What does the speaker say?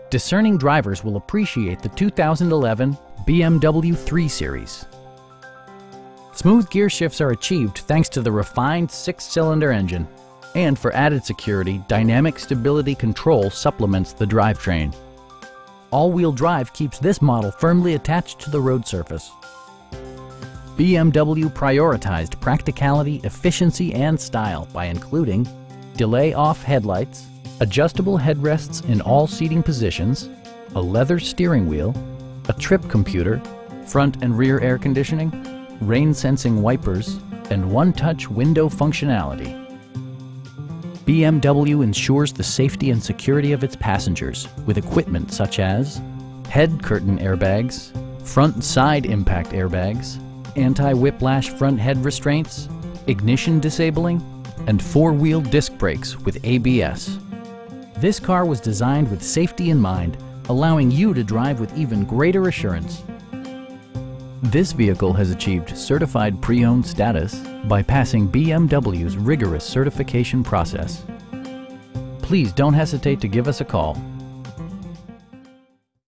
Discerning drivers will appreciate the 2011 BMW 3 Series. Smooth gear shifts are achieved thanks to the refined 6-cylinder engine. And for added security, dynamic stability control supplements the drivetrain. All-wheel drive keeps this model firmly attached to the road surface. BMW prioritized practicality, efficiency, and style by including delay-off headlights, adjustable headrests in all seating positions, a leather steering wheel, a trip computer, front and rear air conditioning, rain-sensing wipers, and one-touch window functionality. BMW ensures the safety and security of its passengers with equipment such as head curtain airbags, front and side impact airbags, anti-whiplash front head restraints, ignition disabling, and 4-wheel disc brakes with ABS. This car was designed with safety in mind, allowing you to drive with even greater assurance. This vehicle has achieved certified pre-owned status by passing BMW's rigorous certification process. Please don't hesitate to give us a call.